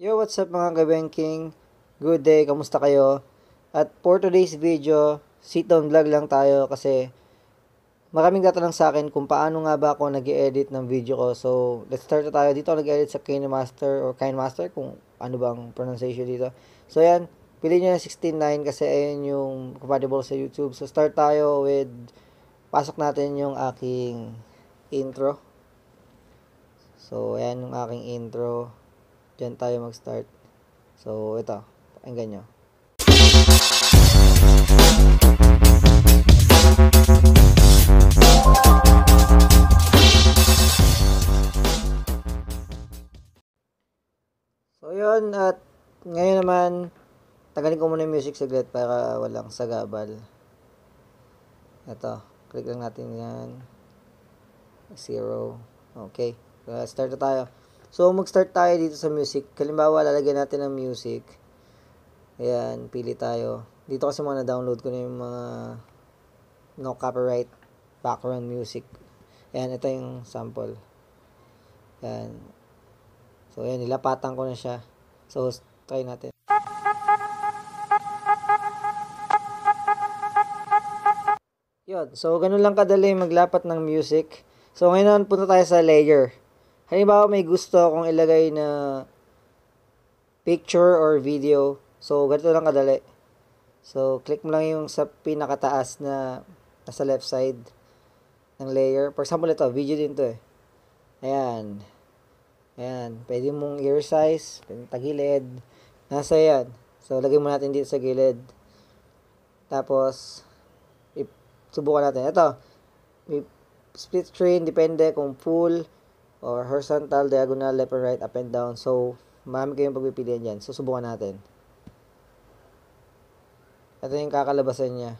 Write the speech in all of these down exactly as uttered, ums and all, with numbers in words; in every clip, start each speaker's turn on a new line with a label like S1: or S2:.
S1: Yo, what's up mga kabenking? Good day, kamusta kayo? At for today's video, sit down vlog lang tayo kasi maraming tatanong sa akin kung paano nga ba ako nag-edit ng video ko. So, let's start na tayo. Dito ako nag-edit sa KineMaster or KineMaster kung ano bang pronunciation dito. So, yan. Pili nyo yung sixteen nine kasi ayun yung compatible sa YouTube. So, start tayo with pasok natin yung aking intro. So, ayan yung aking intro. Diyan tayo mag-start. So, ito. Pakinggan nyo. So, yun. At ngayon naman, tagalin ko muna yung music saglit para walang sagabal. Ito. Click lang natin yan. Zero. Okay. Uh, start na tayo. So, mag-start tayo dito sa music. Halimbawa, lalagyan natin ng music. Ayan, pili tayo. Dito kasi mga na-download ko na yung mga no copyright background music. Ayan, ito yung sample. Ayan. So, ayan, nilapatan ko na siya. So, try natin. Yun. So, ganun lang kadali maglapat ng music. So, ngayon punta tayo sa layer. Halimbawa, may gusto akong ilagay na picture or video. So, ganito lang kadali. So, click mo lang yung sa pinakataas na nasa left side ng layer. For example, ito, video din to eh. Ayan. Ayan. Pwede mong i-resize, pwede tagilid. Nasa yan. So, lagay mo natin dito sa gilid. Tapos, subukan natin. Ito, may split screen, depende kung full or horizontal, diagonal, left and right, up and down. So, marami kayong pagpipilian dyan. So, subukan natin. Ito yung kakalabasan niya.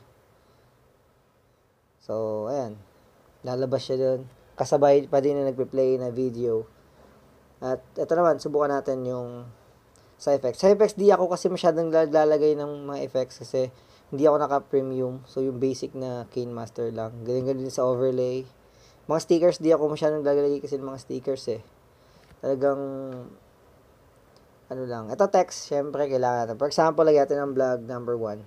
S1: So, ayan. Lalabas siya dun. Kasabay pa din na nagpe-play na video. At ito naman, subukan natin yung sa effects. Sa effects, di ako kasi masyadong lalagay ng mga effects kasi hindi ako naka-premium. So, yung basic na KineMaster lang. Ganyan-ganyan din sa overlay. Mga stickers, di ako masyadong lalagay kasi ng mga stickers eh. Talagang, ano lang. Ito text, syempre, kailangan natin. For example, lagyan natin ng vlog number one.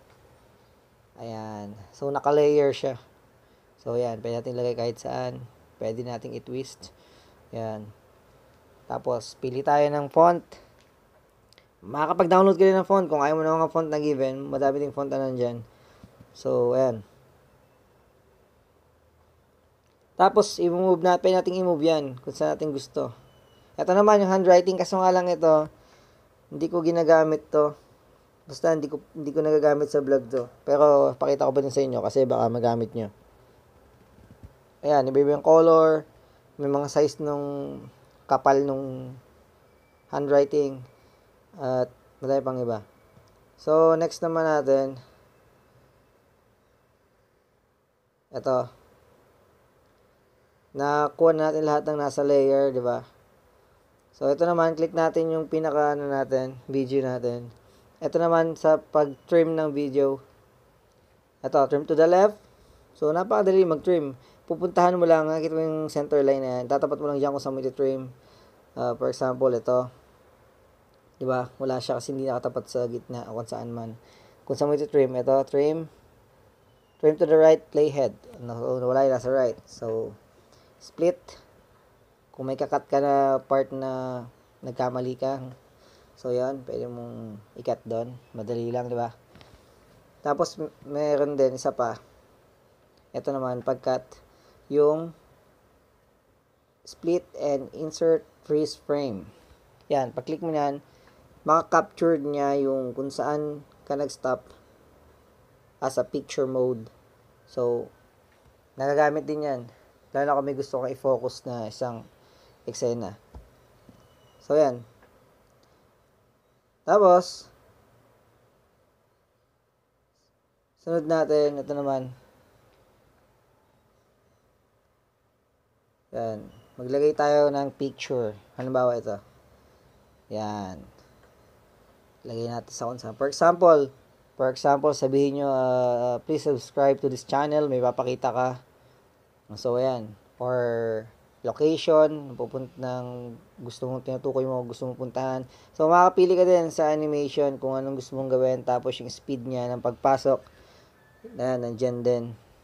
S1: Ayan. So, naka-layer siya. So, ayan. Pwede natin lagay kahit saan. Pwede natin i-twist. Ayan. Tapos, pili tayo ng font. Makakapag-download ka din ng font. Kung ayaw mo na mga font na given, madami ding font na nandyan. So, ayan. Tapos, i-move na, pwede natin i-move yan kung saan natin gusto. Ito naman, yung handwriting. Kaso nga lang ito, hindi ko ginagamit to. Basta, hindi ko, hindi ko nagagamit sa vlog to. Pero, pakita ko pa din sa inyo kasi baka magamit nyo. Ayan, iba-iba yung color. May mga size nung kapal nung handwriting. At, madami pang iba. So, next naman natin. Ito. Nakuha natin lahat ng nasa layer, di ba? So, ito naman, click natin yung pinaka, ano natin, video natin. Ito naman, sa pag-trim ng video. Ito, trim to the left. So, napakadali mag-trim. Pupuntahan mo lang, nakikita mo yung center line na yan. Tatapat mo lang dyan kung saan mo iti-trim. Uh, for example, ito. Di ba? Wala siya kasi hindi nakatapat sa gitna o kung saan man. Kung saan mo iti-trim, ito, trim. Trim to the right, playhead. Wala yung nasa right. So, split. Kung may kakat ka na part na nagkamali ka, so yan, pwede mong i-cut doon. Madali lang, di ba? Tapos, meron din, isa pa. Ito naman, pag-cut, yung split and insert freeze frame. Yan, pag-click mo yan, maka-capture niya yung kung saan ka nag-stop as a picture mode. So, nagagamit din yan. Lalo na kung may gusto kong i-focus na isang eksena. So, yan. Tapos, sunod natin, ito naman. Yan. Maglagay tayo ng picture. Halimbawa ito. Yan. Lagay natin sa kung saan. For example, for example, sabihin nyo, uh, please subscribe to this channel. May papakita ka. So, ayan. Or, location, pupunt ng gusto mong tinutukoy mo, gusto mong puntahan. So, makakapili ka din sa animation kung anong gusto mong gawin. Tapos, yung speed niya ng pagpasok, na nandyan din.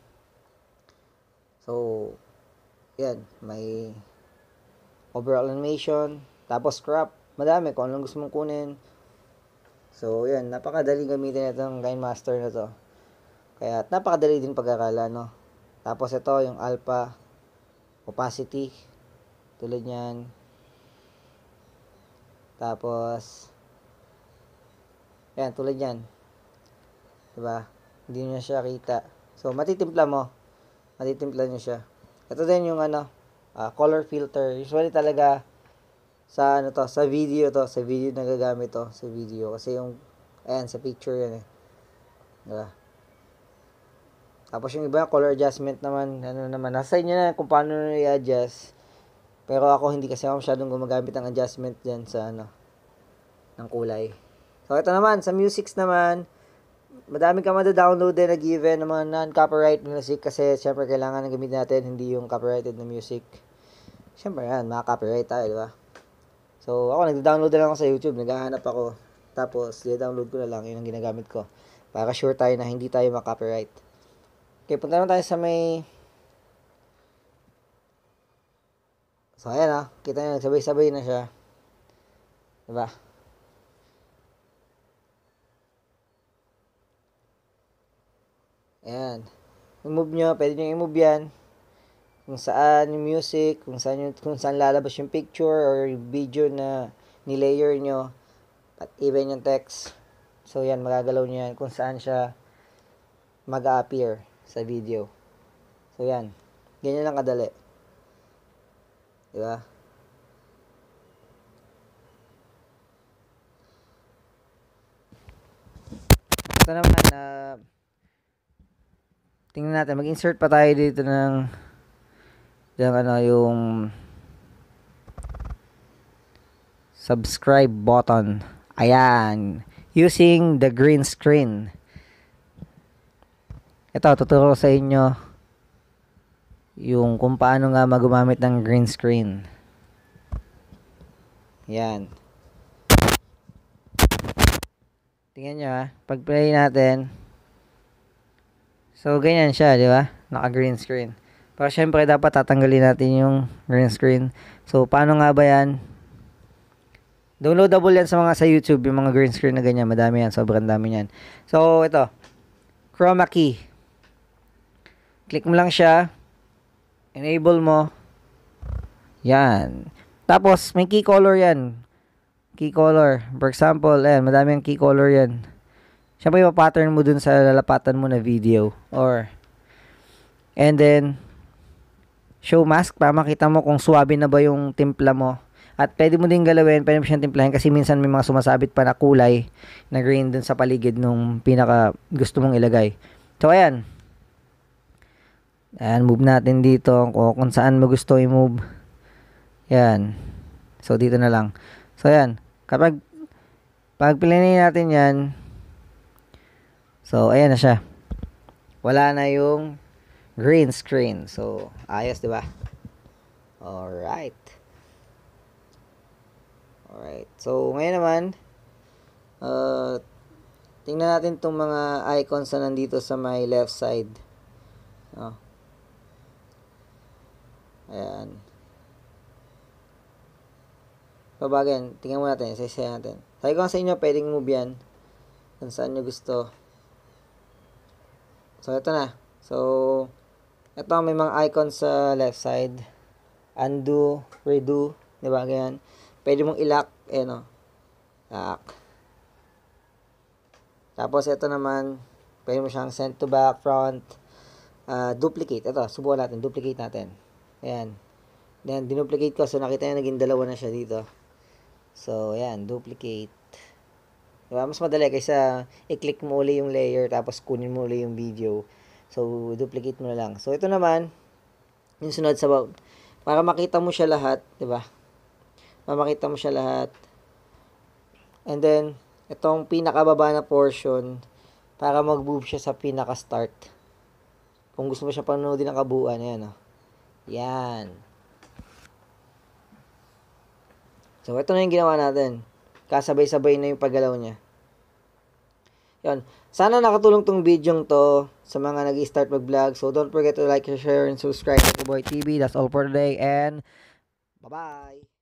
S1: So, yan. May overall animation. Tapos, crop. Madami kung anong gusto mong kunin. So, yan. Napakadali gamitin itong KineMaster na to. Kaya, napakadali din pag-aralan, no? Tapos, ito, yung alpha opacity. Tulad yan. Tapos, yan, tulad yan. Diba? Hindi nyo siya kita. So, matitimpla mo. Matitimpla nyo siya. Ito din yung ano, uh, color filter. Usually talaga, sa ano to, sa video to, sa video nagagamit to, sa video. Kasi yung, ayan, sa picture yan eh. Diba? Tapos yung iba, color adjustment naman, ano naman, nasa inyo na kung paano nyo i-adjust. Pero ako, hindi kasi ako masyadong gumagamit ng adjustment dyan sa ano, ng kulay. So, ito naman, sa musics naman, madami ka mada-download din na given ng mga non-copyright music kasi syempre kailangan ng gamitin natin, hindi yung copyrighted na music. Syempre yan, maka-copyright tayo, diba? So, ako, nag-download na lang ako sa YouTube, naghahanap ako. Tapos, i-download ko na lang, yun ang ginagamit ko. Para sure tayo na hindi tayo maka-copyright. Okay, punta naman tayo sa may... So, ayan ah. Kita nyo, nagsabay-sabay na siya. Diba? Ayan. I-move nyo, pwede nyo i-move yan. Kung saan yung music, kung saan, yung, kung saan lalabas yung picture or yung video na nilayer nyo. At even yung text. So, yan, magagalaw nyo yan kung saan siya mag-appear sa video. So, yan. Ganyan lang kadali. Diba? Ito naman, uh, tingnan natin. Mag-insert pa tayo dito ng yung ano, yung subscribe button. Ayan. Using the green screen. Ito, tuturo sa inyo yung kung paano nga magumamit ng green screen. Yan. Tingnan nyo ha. Pag play natin. So, ganyan siya, di ba? Naka green screen. Pero syempre, dapat tatanggalin natin yung green screen. So, paano nga ba yan? Downloadable yan sa mga sa YouTube, yung mga green screen na ganyan. Madami yan. Sobrang dami yan. So, ito. Chroma key. Click mo lang siya. Enable mo. Yan. Tapos, may key color yan. Key color. For example, ayan, madami yung key color yan. Siyempre, ipa-pattern mo dun sa lalapatan mo na video. Or, and then, show mask para makita mo kung suwabe na ba yung timpla mo. At pwede mo din galawin, pwede mo siyang timplahin kasi minsan may mga sumasabit pa na kulay na green dun sa paligid nung pinaka gusto mong ilagay. So, ayan. Ayan, move natin dito kung, kung saan mo gusto i-move. Ayan. So, dito na lang. So, ayan. Kapag pag pilinin natin yan, so, ayan na siya. Wala na yung green screen. So, ayos, di ba? Alright. Alright. So, ngayon naman, uh, tingnan natin itong mga icons na nandito sa my left side. Oh. Ayan. Pabagyan, tingnan mo natin, isa-isa natin. Sabi ko sa inyo, pwedeng move yan kung saan nyo gusto. So, ito na. So, ito may mga icons sa left side. Undo, redo, di ba? Ganyan. Pwede mong i-lock, eh no. Lock. Tapos, ito naman, pwede mo siyang send to back, front, uh, duplicate. Ito, subukan natin, duplicate natin. Ayan. Then, dinuplicate ko. So, nakita nyo, naging dalawa na siya dito. So, ayan, duplicate. Diba? Mas madali kaysa i-click mo uli yung layer tapos kunin mo uli yung video. So, duplicate mo na lang. So, ito naman, yung sunod sa bawah. Para makita mo siya lahat, diba? Para makita mo siya lahat. And then, itong pinakababa na portion, para mag-move siya sa pinaka-start. Kung gusto mo siya panoodin ng kabuuan, ayan, oh. Yan. So, ito na yung ginawa natin. Kasabay-sabay na yung paggalaw niya. Yun. Sana nakatulong tong video to sa mga nag-start mag-vlog. So, don't forget to like, share, and subscribe to Boy T V. That's all for today. And, bye-bye!